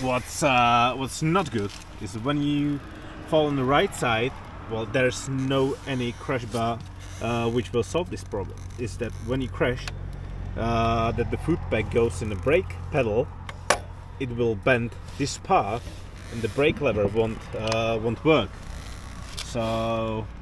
What's not good is when you fall on the right side. Well, there's no any crash bar which will solve this problem. Is that when you crash, that the foot peg goes in the brake pedal, it will bend this part, and the brake lever won't work. So